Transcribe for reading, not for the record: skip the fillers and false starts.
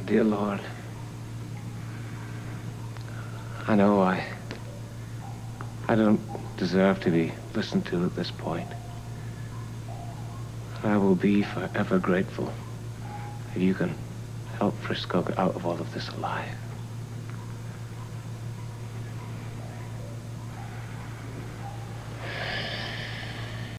Dear Lord, I know I don't deserve to be listened to at this point. I will be forever grateful if you can help Frisco get out of all of this alive.